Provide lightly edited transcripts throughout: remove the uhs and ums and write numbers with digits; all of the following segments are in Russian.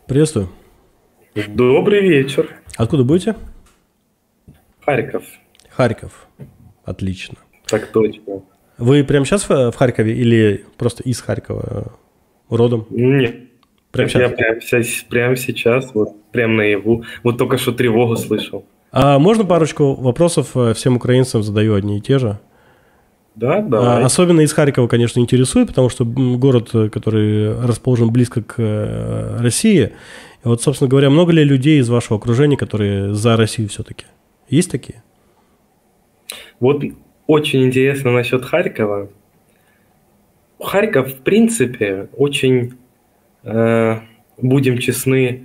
Приветствую. Добрый вечер. Откуда будете? Харьков. Харьков. Отлично. Так точно. Вы прямо сейчас в Харькове или просто из Харькова родом? Нет. Прямо сейчас? Я прямо сейчас, вот прямо наяву. Вот только что тревогу слышал. А можно парочку вопросов всем украинцам задаю одни и те же? Да, давай. Особенно из Харькова, конечно, интересует, потому что город, который расположен близко к России. И вот, собственно говоря, много ли людей из вашего окружения, которые за Россию все-таки? Есть такие? Вот очень интересно насчет Харькова. Харьков, в принципе, очень, будем честны,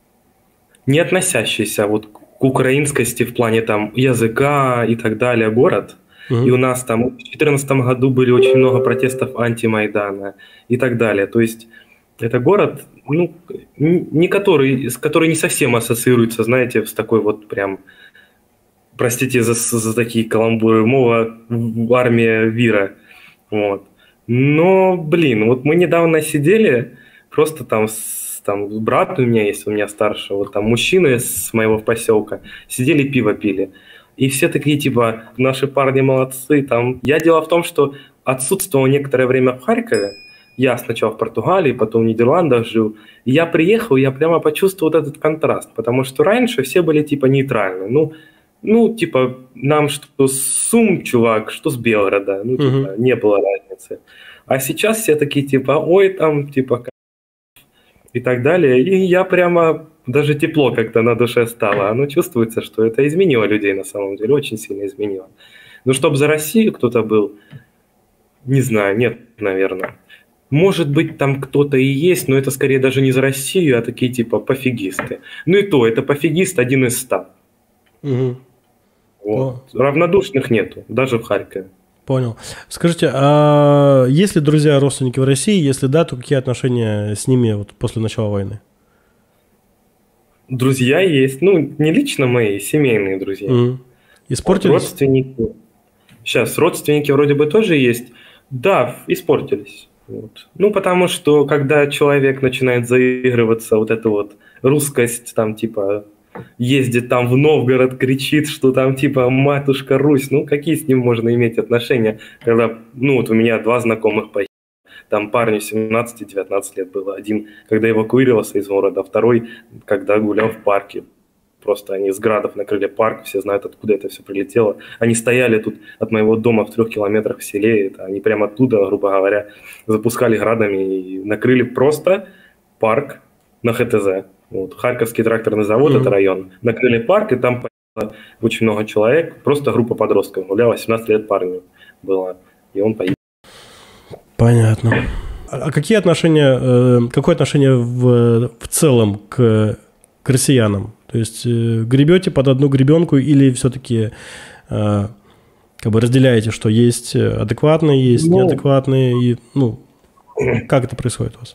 не относящийся вот к украинскости в плане там языка и так далее город. И у нас там в 2014 году были очень много протестов антимайдана и так далее. То есть это город, ну, который не совсем ассоциируется, знаете, с такой вот прям, простите за такие каламбуры, мова армия Вира. Вот. Но, блин, вот мы недавно сидели, просто там брат у меня старший, вот там мужчины с моего поселка, сидели пиво пили. И все такие, типа, наши парни молодцы. Там. Дело в том, что отсутствовал некоторое время в Харькове. Я сначала в Португалии, потом в Нидерландах жил. И я приехал, я прямо почувствовал вот этот контраст. Потому что раньше все были, типа, нейтральны. Ну, типа, нам что с Сум, чувак, что с Белгорода. Ну, типа, не было разницы. А сейчас все такие, типа, ой, там, типа, и так далее. И я прямо... Даже тепло как-то на душе стало. Оно чувствуется, что это изменило людей на самом деле, очень сильно изменило. Но чтобы за Россию кто-то был, не знаю, нет, наверное. Может быть, там кто-то и есть, но это скорее даже не за Россию, а такие типа пофигисты. Ну и то, это пофигист 1 из 100. Вот. Равнодушных нету, даже в Харькове. Понял. Скажите, а есть ли друзья, родственники в России? Если да, то какие отношения с ними вот после начала войны? Друзья есть, ну, не лично мои, семейные друзья. Испортились? Родственники. Сейчас, родственники вроде бы тоже есть. Да, испортились. Вот. Ну, потому что, когда человек начинает заигрываться, вот эта вот русскость, там, типа, ездит там в Новгород, кричит, что там, типа, матушка Русь, ну, какие с ним можно иметь отношения, когда, ну, вот у меня 2 знакомых погибли. Там парню 17 и 19 лет было. Один, когда эвакуировался из города, второй, когда гулял в парке. Просто они с градов накрыли парк, все знают, откуда это все прилетело. Они стояли тут от моего дома в 3 километрах в селе. Они прямо оттуда, грубо говоря, запускали градами и накрыли просто парк на ХТЗ. Вот. Харьковский тракторный завод, это район. Накрыли парк, и там очень много человек. Просто группа подростков гуляла, 17 лет парню было. И он погиб. Понятно. А какое отношение в целом к россиянам? То есть гребете под одну гребенку или все-таки как бы разделяете, что есть адекватные, есть неадекватные? И, ну, как это происходит у вас?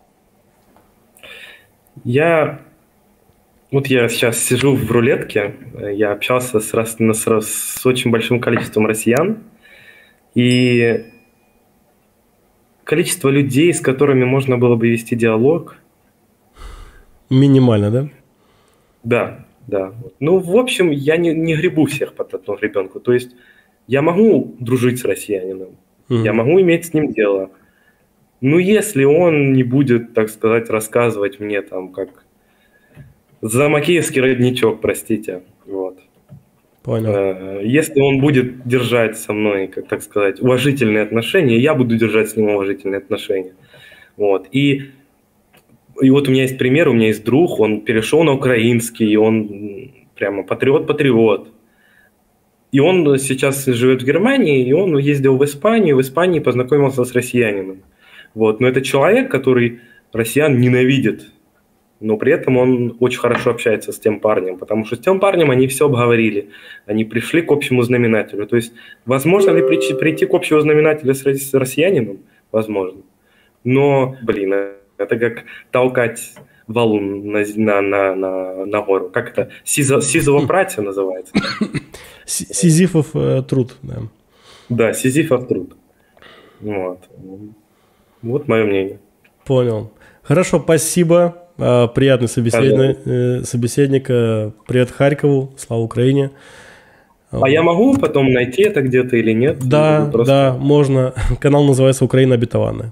Я сейчас сижу в рулетке, я общался с очень большим количеством россиян, и количество людей, с которыми можно было бы вести диалог... Минимально, да? Да. Ну, в общем, я не гребу всех под одну гребенку. То есть я могу дружить с россиянином, я могу иметь с ним дело. Но если он не будет, так сказать, рассказывать мне там, как замокеевский родничок, простите, вот. Понял. Если он будет держать со мной, как так сказать, уважительные отношения, я буду держать с ним уважительные отношения. Вот. И вот у меня есть пример, у меня есть друг, он перешел на украинский, он прямо патриот. И он сейчас живет в Германии, и он ездил в Испании познакомился с россиянином. Вот. Но это человек, который россиян ненавидит, но при этом он очень хорошо общается с тем парнем, потому что с тем парнем они все обговорили, они пришли к общему знаменателю. То есть возможно ли прийти к общему знаменателю с россиянином? Возможно. Но, блин, это как толкать валун на гору. Как это? Сизова праця называется. Сизифов труд, да. Да, Сизифов труд. Вот мое мнение. Понял. Хорошо, спасибо. Приятный собеседник. Привет Харькову, слава Украине. А я могу потом найти это где-то или нет? Да, да, можно. Канал называется «Украина обетованная».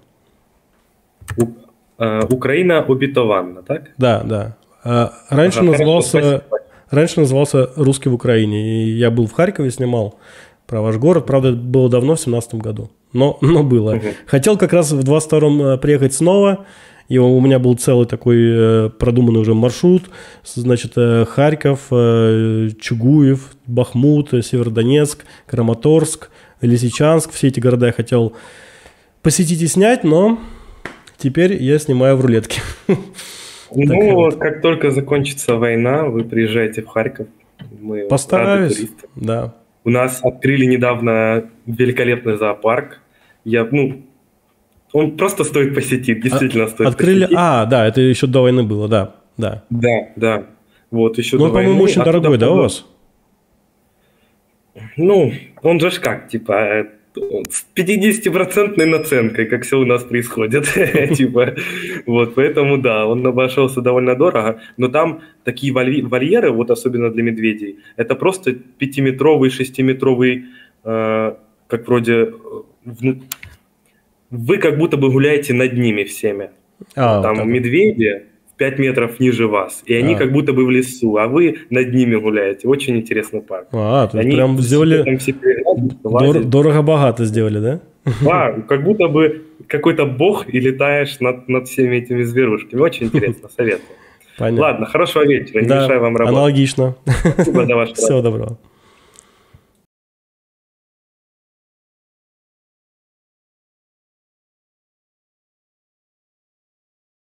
Украина обетованна, так? Да, да. Раньше назывался «Русский в Украине». И я был в Харькове, снимал про ваш город. Правда, это было давно, в 2017 году. Но было. Хотел как раз в 2022 приехать снова. И у меня был целый такой продуманный уже маршрут. Значит, Харьков, Чугуев, Бахмут, Северодонецк, Краматорск, Лисичанск. Все эти города я хотел посетить и снять, но теперь я снимаю в рулетке. Ну, как только закончится война, вы приезжаете в Харьков. Мы постараюсь, да. У нас открыли недавно великолепный зоопарк. Он просто стоит посетить, действительно стоит посетить. Да, это еще до войны было, да. Да. Вот, еще до войны. По-моему, очень дорогой, да, у вас? Ну, он же как, типа, с 50% наценкой, как все у нас происходит. Типа, вот, поэтому, да, он обошелся довольно дорого, но там такие вольеры, вот особенно для медведей, это просто 5-метровый, 6-метровый, как вроде... Вы как будто бы гуляете над ними всеми. Там медведи в 5 метров ниже вас, и они как будто бы в лесу, а вы над ними гуляете. Очень интересный парк. То есть прям сделали... Дорого-богато сделали, да? Да, как будто бы какой-то бог и летаешь над всеми этими зверушками. Очень интересно, советую. Понятно. Ладно, хорошего вечера, не мешаю вам работать. Аналогично. Спасибо за ваш Всего доброго.